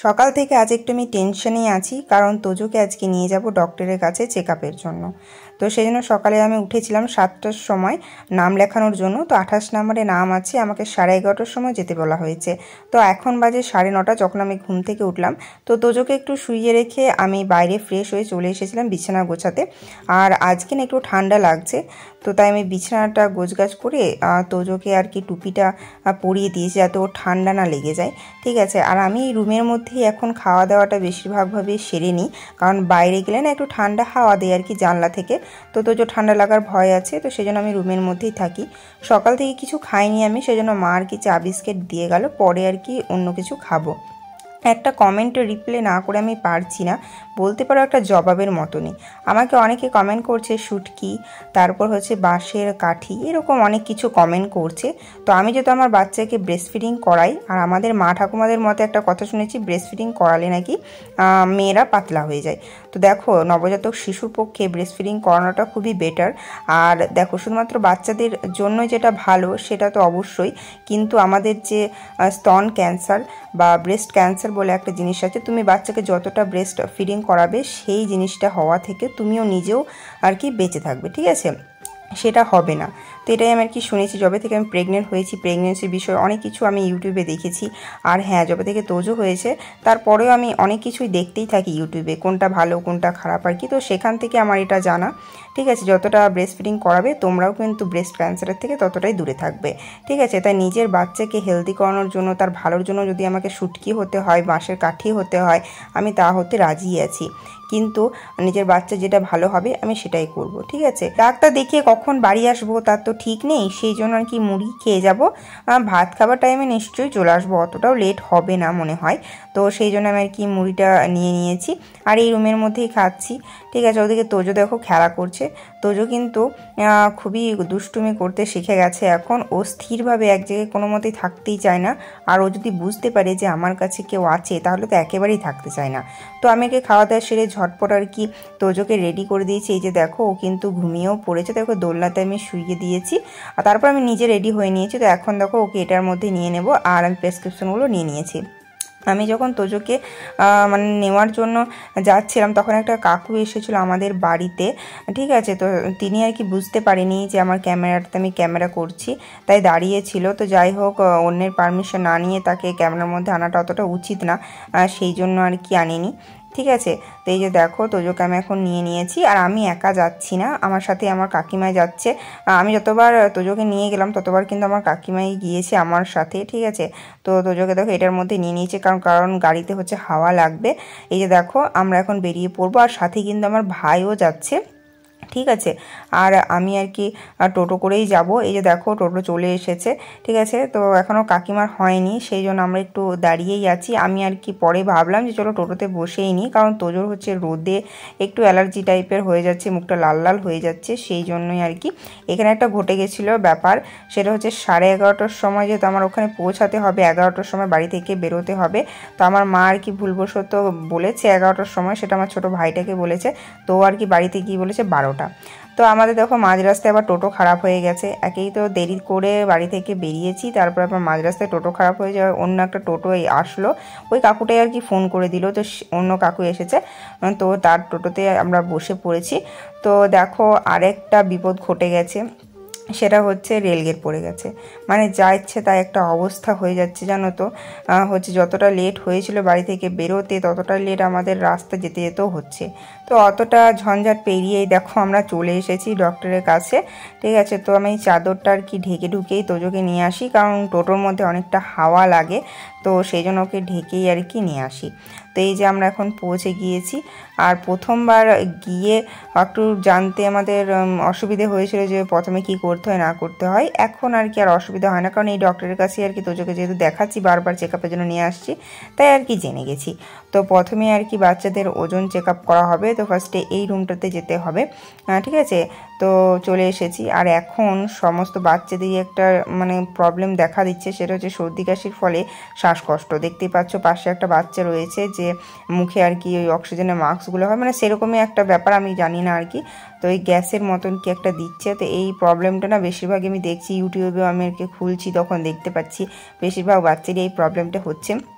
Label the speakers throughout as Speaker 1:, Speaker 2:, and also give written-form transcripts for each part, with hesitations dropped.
Speaker 1: সকাল থেকে আজ একটু আমি টেনশনেই আছি, কারণ তোজোকে আজকে নিয়ে যাব ডক্টরের কাছে চেকআপের জন্য। তো সেই জন্য সকালে আমি উঠেছিলাম 7টার সময় নাম লেখানোর জন্য। তো 28 নম্বরে নাম আছে, আমাকে 11:30টার সময় যেতে বলা হয়েছে। তো এখন বাজে 9:30 যখন আমি ঘুম থেকে উঠলাম। তো তোজোকে একটু শুইয়ে রেখে আমি বাইরে ফ্রেশ হয়ে চলে এসেছিলাম বিছানা গোছাতে। আর আজকে না একটু ঠান্ডা লাগছে, তো তাই আমি বিছানাটা গোছগাছ করে তোজোকে আর কি টুপিটা পরিয়ে দিয়েছি যাতে ওর ঠান্ডা না লেগে যায়। ঠিক আছে, আর আমি রুমের মধ্যেই এখন খাওয়া দাওয়াটা বেশিরভাগভাবে সেরে নিই, কারণ বাইরে গেলে না একটু ঠান্ডা হাওয়া দেয় আর কি জানলা থেকে। তো তোজো ঠান্ডা লাগার ভয় আছে, তো সেই জন্য আমি রুমের মধ্যেই থাকি। সকাল থেকে কিছু খাইনি আমি, সেই জন্য মা আর কি চা বিস্কিট দিয়ে গেল, পরে আর কি অন্য কিছু খাবো। একটা কমেন্ট রিপ্লাই না করে আমি পারছি না, বলতে পারো একটা জবাবের মতনই। আমাকে অনেকে কমেন্ট করছে শুটকি, তারপর হচ্ছে বাঁশের কাঠি, এরকম অনেক কিছু কমেন্ট করছে। তো আমি যেহেতু আমার বাচ্চাকে ব্রেস্ট ফিডিং করাই, আর আমাদের মা ঠাকুমাদের মতে একটা কথা শুনেছি ব্রেস্ট ফিডিং করালে নাকি মেয়েরা পাতলা হয়ে যায়। তো দেখো, নবজাতক শিশুর পক্ষে ব্রেস্ট ফিডিং করানোটা খুবই বেটার। আর দেখো, শুধুমাত্র বাচ্চাদের জন্য যেটা ভালো সেটা তো অবশ্যই, কিন্তু আমাদের যে স্তন ক্যান্সার বা ব্রেস্ট ক্যান্সার বলে একটা জিনিস আছে, তুমি বাচ্চাকে যতটা ব্রেস্ট ফিডিং করাবে সেই জিনিসটা হওয়া থেকে তুমিও নিজেও আর কি বেঁচে থাকবে। ঠিক আছে, সেটা হবে না। তো এটাই আমি আর কি শুনেছি যবে থেকে আমি প্রেগনেন্ট হয়েছি। প্রেগনেন্সির বিষয়ে অনেক কিছু আমি ইউটিউবে দেখেছি। আর হ্যাঁ, যবে থেকে তোজো হয়েছে তারপরেও আমি অনেক কিছুই দেখতেই থাকি ইউটিউবে, কোনটা ভালো কোনটা খারাপ আর কি। তো সেখান থেকে আমার এটা জানা। ঠিক আছে, যতটা ব্রেস্ট ফিডিং করাবে তোমরাও কিন্তু ব্রেস্ট ক্যান্সারের থেকে ততটাই দূরে থাকবে। ঠিক আছে, তাই নিজের বাচ্চাকে হেলদি করানোর জন্য, তার ভালোর জন্য যদি আমাকে শুটকি হতে হয়, বাঁশের কাঠি হতে হয়, আমি তা হতে রাজি আছি। কিন্তু নিজের বাচ্চা যেটা ভালো হবে আমি সেটাই করব। ঠিক আছে, ডাক্তার দেখিয়ে কখন বাড়ি আসবো তার তো ঠিক নেই, সেই জন্য আর কি মুড়ি খেয়ে যাব। ভাত খাবার টাইমে নিশ্চয়ই চলে আসবো, অতটাও লেট হবে না মনে হয়। তো সেই জন্য আমি আর কি মুড়িটা নিয়ে নিয়েছি, আর এই রুমের মধ্যেই খাচ্ছি। ঠিক আছে, ওদিকে তোজো দেখো খেলা করছে। তোজো কিন্তু খুবই দুষ্টুমি করতে শিখে গেছে এখন। ও স্থিরভাবে এক জায়গায় কোনো মতেই থাকতেই চায় না। আর ও যদি বুঝতে পারে যে আমার কাছে কেউ আছে তাহলে তো একেবারেই থাকতে চায় না। তো আমি একে খাওয়া দাওয়া সেরে ঝটপট আর কি তোজোকে রেডি করে দিয়েছি। এই যে দেখো, ও কিন্তু ঘুমিয়েও পড়েছে, দেখো দোলনাতে আমি শুইয়ে দিয়েছি। আর তারপর আমি নিজে রেডি হয়ে নিয়েছি। তো এখন দেখো ওকে এটার মধ্যে নিয়ে নেব, আর আমি প্রেসক্রিপশনগুলো নিয়ে নিয়েছি। আমি যখন তোজোকে মানে নেওয়ার জন্য যাচ্ছিলাম তখন একটা কাকু এসেছিলো আমাদের বাড়িতে। ঠিক আছে, তো তিনি আর কি বুঝতে পারেনি যে আমার ক্যামেরাতে আমি ক্যামেরা করছি, তাই দাঁড়িয়েছিল। তো যাই হোক, অন্যের পারমিশন না নিয়ে তাকে ক্যামেরার মধ্যে আনাটা অতটা উচিত না, সেই জন্য আর কি আনিনি। ঠিক আছে, তো এই যে দেখো তোজোকে আমি এখন নিয়ে নিয়েছি। আর আমি একা যাচ্ছি না, আমার সাথে আমার কাকিমাই যাচ্ছে। আমি যতবার তোজোকে নিয়ে গেলাম ততবার কিন্তু আমার কাকিমাই গিয়েছে আমার সাথে। ঠিক আছে, তো তোজোকে দেখো এটার মধ্যে নিয়ে নিয়েছে, কারণ গাড়িতে হচ্ছে হাওয়া লাগবে। এই যে দেখো আমরা এখন বেরিয়ে পড়বো, আর সাথে কিন্তু আমার ভাইও যাচ্ছে। ঠিক আছে, আর আমি আর কি টোটো করেই যাব। এই যে দেখো টোটো চলে এসেছে। ঠিক আছে, তো এখনও কাকিমার হয়নি, সেই জন্য আমরা একটু দাঁড়িয়েই আছি। আমি আর কি পরে ভাবলাম যে চলো টোটোতে বসেই নিই, কারণ তোজোর হচ্ছে রোদে একটু অ্যালার্জি টাইপের হয়ে যাচ্ছে, মুখটা লাল লাল হয়ে যাচ্ছে, সেই জন্যই আর কি। এখানে একটা ঘটে গেছিলো ব্যাপার, সেটা হচ্ছে 11:30টার সময়, যেহেতু আমার ওখানে পৌঁছাতে হবে 11টার সময় বাড়ি থেকে বেরোতে হবে। তো আমার মা আর কি ভুলবশত বলেছে 11টার সময়, সেটা আমার ছোটো ভাইটাকে বলেছে। তো আর কি বাড়িতে গিয়ে বলেছে 12টা। তো আমাদের দেখো মাঝ রাস্তায় আবার টোটো খারাপ হয়ে গেছে। একেই তো দেরি করে বাড়ি থেকে বেরিয়েছি, তারপর আবার মাঝ রাস্তায় টোটো খারাপ হয়ে যাওয়ার অন্য একটা টোটো আসলো, ওই কাকুটাই আর কি ফোন করে দিল। তো অন্য কাকু এসেছে, তো তার টোটোতে আমরা বসে পড়েছি। তো দেখো আরেকটা বিপদ ঘটে গেছে, সেটা হচ্ছে রেলগেট পড়ে গেছে। মানে যা ইচ্ছে তাই একটা অবস্থা হয়ে যাচ্ছে জানো তো। হচ্ছে যতটা লেট হয়েছিল বাড়ি থেকে বেরোতে, ততটা লেট আমাদের রাস্তা যেতে যেতেও হচ্ছে। তো অতটা ঝঞ্ঝাট পেরিয়েই দেখো আমরা চলে এসেছি ডক্টরের কাছে। ঠিক আছে, তো আমি চাদরটা আর কি ঢেকে ঢুকেই তোজোকে নিয়ে আসি, কারণ টোটোর মধ্যে অনেকটা হাওয়া লাগে, তো সেই জন্য ওকে ঢেকেই আর কি নিয়ে আসি। তো এই যে আমরা এখন পৌঁছে গিয়েছি। আর প্রথমবার গিয়ে একটু জানতে আমাদের অসুবিধে হয়েছিল যে প্রথমে কি করতে হয় না করতে হয়। এখন আর কি আর অসুবিধা হয় না, কারণ এই ডক্টরের কাছে আর কি তোজোকে যেহেতু দেখাচ্ছি, বারবার চেক আপের জন্য নিয়ে আসছি, তাই আর কি জেনে গেছি। তো প্রথমে আর কি বাচ্চাদের ওজন চেক আপ করা হবে। তো ফার্স্টে এই রুমটাতে যেতে হবে। ঠিক আছে, তো চলে এসেছি। আর এখন সমস্ত বাচ্চাদেরই একটা মানে প্রবলেম দেখা দিচ্ছে, সেটা হচ্ছে সর্দি কাশির ফলে শ্বাসকষ্ট। দেখতেই পাচ্ছ পাশে একটা বাচ্চা রয়েছে যে মুখে আর কি ওই অক্সিজেনের মাস্কগুলো হয়, মানে সেরকমই একটা ব্যাপার, আমি জানি না আর কি। তো এই গ্যাসের মতন কি একটা দিচ্ছে। তো এই প্রবলেমটা না বেশিরভাগ আমি দেখছি ইউটিউবেও, আমি আর কি খুলছি তখন দেখতে পাচ্ছি বেশিরভাগ বাচ্চারই এই প্রবলেমটা হচ্ছে।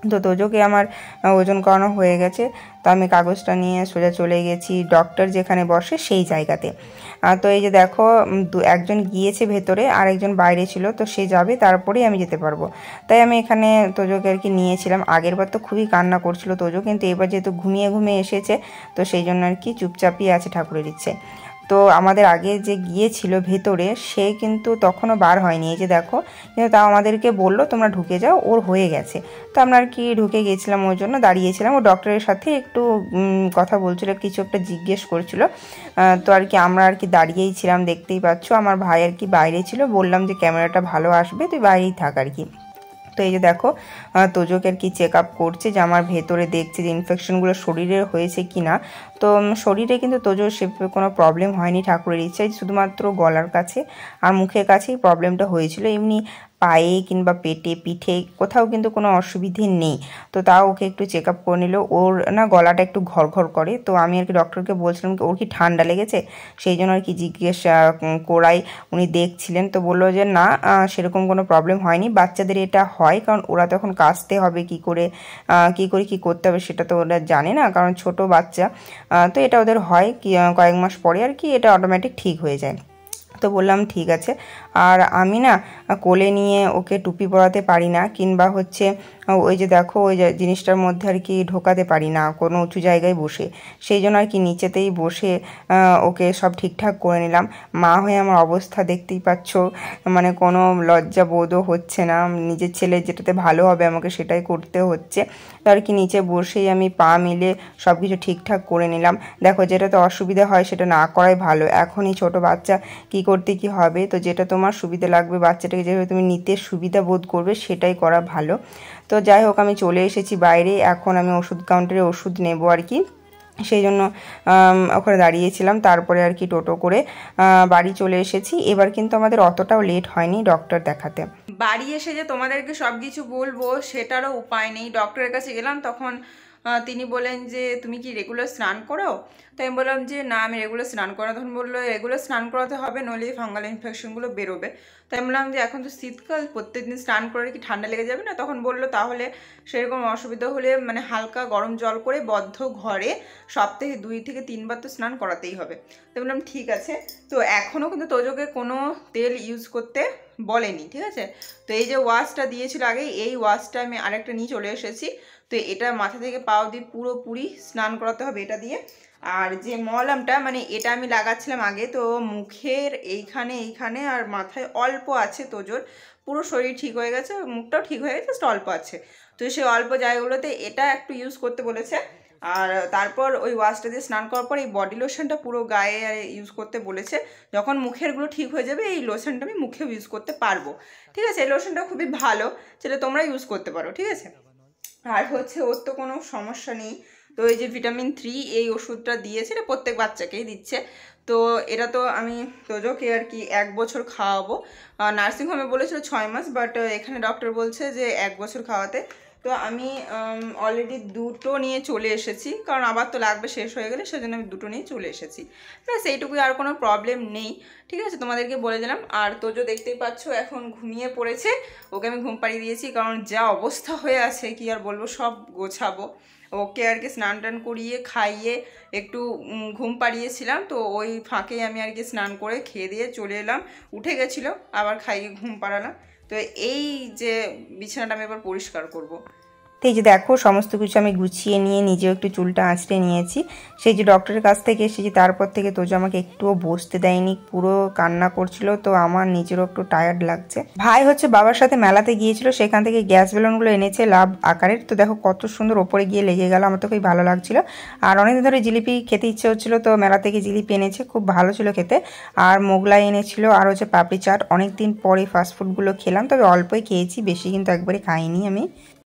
Speaker 1: তো তোজোকে আমার ওজন করানো হয়ে গেছে। তো আমি কাগজটা নিয়ে সোজা চলে গেছি ডক্টর যেখানে বসে সেই জায়গাতে। তো এই যে দেখো একজন গিয়েছে ভেতরে আর একজন বাইরে ছিল, তো সে যাবে তারপরেই আমি যেতে পারবো। তাই আমি এখানে তোজোকে আর কি নিয়েছিলাম। আগের বার তো খুবই কান্না করছিল তোজো, কিন্তু এবার যেহেতু ঘুমিয়ে ঘুমিয়ে এসেছে তো সেই জন্য আর কি চুপচাপই আছে ঠাকুরের ইচ্ছে। তো আমাদের আগে যে গিয়েছিল ভেতরে সে কিন্তু তখনও বার হয়নি, এই যে দেখো, কিন্তু তাও আমাদেরকে বললো তোমরা ঢুকে যাও, ওর হয়ে গেছে। তো আমরা আর কি ঢুকে গেছিলাম, ওর জন্য দাঁড়িয়েছিলাম। ও ডক্টরের সাথে একটু কথা বলছিল, কিছু একটা জিজ্ঞেস করছিল। তো আর কি আমরা আর কি দাঁড়িয়েই ছিলাম, দেখতেই পাচ্ছ। আমার ভাই আর কি বাইরে ছিল, বললাম যে ক্যামেরাটা ভালো আসবে, তুই বাইরেই থাক আর কি। তো এই যে দেখো তোজোকে আর কি চেক আপ করছে, যে আমার ভেতরে দেখছে যে ইনফেকশনগুলো শরীরের হয়েছে কি না। তো শরীরে কিন্তু তোজোর সেভাবে কোনো প্রবলেম হয়নি ঠাকুরের ইচ্ছায়, শুধুমাত্র গলার কাছে আর মুখের কাছেই প্রবলেমটা হয়েছিল। এমনি পায়ে কিংবা পেটে পিঠে কোথাও কিন্তু কোনো অসুবিধে নেই। তো তাও ওকে একটু চেক আপ করে নিল। ওর না গলাটা একটু ঘর করে, তো আমি আর কি ডক্টরকে বলছিলাম ওর কি ঠান্ডা লেগেছে, সেই জন্য আর কি জিজ্ঞেস করাই। উনি দেখছিলেন, তো বললো যে না সেরকম কোনো প্রবলেম হয়নি। বাচ্চাদের এটা হয়, কারণ ওরা তখন কাশতে হবে কি করে কি করতে হবে সেটা তো ওরা জানে না, কারণ ছোট বাচ্চা। তো এটা ওদের হয় কি কয়েক মাস পরে আর কি এটা অটোমেটিক ঠিক হয়ে যায়। তো বললাম ঠিক আছে। আর আমি না কোলে নিয়ে ওকে টুপি পরাতে পারি না, কিংবা হচ্ছে ওই যে দেখো ওই জিনিসটার মধ্যে আর কি ঢোকাতে পারি না কোনো উঁচু জায়গায় বসে, সেই জন্য আর কি নিচেতেই বসে ওকে সব ঠিকঠাক করে নিলাম। মা হয়ে আমার অবস্থা দেখতেই পাচ্ছ, মানে কোনো লজ্জা বোধও হচ্ছে না। নিজের ছেলে যেটাতে ভালো হবে আমাকে সেটাই করতে হচ্ছে। তো আর কি নিচে বসেই আমি পা মিলে সব কিছু ঠিকঠাক করে নিলাম। দেখো যেটাতে অসুবিধা হয় সেটা না করাই ভালো, এখনই ছোট বাচ্চা কি করতে কি হবে। তো যেটা তোমার সুবিধা লাগবে, বাচ্চাটাকে যেভাবে তুমি নিতে সুবিধা বোধ করবে সেটাই করা ভালো। তো যাই হোক আমি চলে এসেছি বাইরে, এখন আমি ওষুধ কাউন্টারে ওষুধ নেব আর কি, সেই জন্য ওখানে দাঁড়িয়েছিলাম। তারপরে আর কি টোটো করে বাড়ি চলে এসেছি। এবার কিন্তু আমাদের অতটাও লেট হয়নি ডক্টর দেখাতে। বাড়ি এসে যে তোমাদেরকে সব কিছু বলবো সেটারও উপায় নেই। ডক্টরের কাছে গেলাম, তখন তিনি বলেন যে তুমি কি রেগুলার স্নান করো? তাই আমি বললাম যে না আমি রেগুলার স্নান করা। তখন বললো রেগুলার স্নান করাতে হবে, নইলে ফাঙ্গাল ইনফেকশনগুলো বেরোবে। তাই আমি বললাম যে এখন তো শীতকাল, প্রত্যেকদিন স্নান করে কি ঠান্ডা লেগে যাবে না? তখন বললো তাহলে সেরকম অসুবিধা হলে মানে হালকা গরম জল করে বদ্ধ ঘরে সপ্তাহে 2 থেকে 3 বার তো স্নান করাতেই হবে। তো বললাম ঠিক আছে। তো এখনও কিন্তু তোজোকে কোনো তেল ইউজ করতে বলেনি, ঠিক আছে। তো এই যে ওয়াশটা দিয়েছিল আগে, এই ওয়াশটা আমি আরেকটা নিয়ে চলে এসেছি। তো এটা মাথা থেকে পা অবধি পুরোপুরি স্নান করাতে হবে এটা দিয়ে। আর যে মলমটা মানে এটা আমি লাগাচ্ছিলাম আগে, তো মুখের এইখানে আর মাথায় অল্প আছে তোজোর, পুরো শরীর ঠিক হয়ে গেছে, মুখটাও ঠিক হয়ে গেছে, জাস্ট অল্প আছে। তো সেই অল্প জায়গাগুলোতে এটা একটু ইউজ করতে বলেছে। আর তারপর ওই ওয়াশটা দিয়ে স্নান করার পর এই বডি লোশনটা পুরো গায়ে ইউজ করতে বলেছে। যখন মুখেরগুলো ঠিক হয়ে যাবে এই লোশনটা আমি মুখেও ইউজ করতে পারবো, ঠিক আছে। এই লোশনটা খুবই ভালো, সেটা তোমরা ইউজ করতে পারো, ঠিক আছে। আর হচ্ছে ওর তো কোনো সমস্যা নেই। তো এই যে ভিটামিন 3 এই ওষুধটা দিয়েছে, এটা প্রত্যেক বাচ্চাকেই দিচ্ছে। তো এটা তো আমি তোজোকে আর কি 1 বছর খাওয়াবো। নার্সিংহোমে বলেছিল 6 মাস, বাট এখানে ডক্টর বলছে যে 1 বছর খাওয়াতে। তো আমি অলরেডি 2টো নিয়ে চলে এসেছি, কারণ আবার তো লাগবে শেষ হয়ে গেলে, সেজন্য আমি 2টো নিয়ে চলে এসেছি। ব্যাস এইটুকুই, আর কোনো প্রবলেম নেই, ঠিক আছে। তোমাদেরকে বলে দিলাম। আর তোজো দেখতেই পাচ্ছ এখন ঘুমিয়ে পড়েছে, ওকে আমি ঘুম পাড়িয়ে দিয়েছি, কারণ যা অবস্থা হয়ে আছে কি আর বলবো, সব গোছাবো। ওকে আর কি স্নান টান করিয়ে খাইয়ে একটু ঘুম পাড়িয়েছিলাম, তো ওই ফাঁকেই আমি আর কি স্নান করে খেয়ে দিয়ে চলে এলাম। উঠে গেছিলো, আবার খাইয়ে ঘুম পাড়ালাম। তো এই যে বিছানাটা আমি এবার পরিষ্কার করব। তো এই যে দেখো সমস্ত কিছু আমি গুছিয়ে নিয়ে নিজেও একটু চুলটা আঁচড়ে নিয়েছি। সেই যে ডক্টরের কাছ থেকে এসেছি তারপর থেকে তোজো আমাকে একটুও বসতে দেয়নি, পুরো কান্না করছিল। তো আমার নিজেরও একটু টায়ার্ড লাগছে। ভাই হচ্ছে বাবার সাথে মেলাতে গিয়েছিল, সেখান থেকে গ্যাস বেলুনগুলো এনেছে লাভ আকারের। তো দেখো কত সুন্দর ওপরে গিয়ে লেগে গেল, আমার তো খুবই ভালো লাগছিল। আর অনেকদিন ধরে জিলিপি খেতে ইচ্ছে হচ্ছিলো, তো মেলা থেকে জিলিপি এনেছে, খুব ভালো ছিল খেতে। আর মোগলাই এনেছিল, আর হচ্ছে পাপড়ি চাট। অনেকদিন পরে ফাস্টফুডগুলো খেলাম, তবে অল্পই খেয়েছি, বেশি কিন্তু একবারে খাইনি আমি।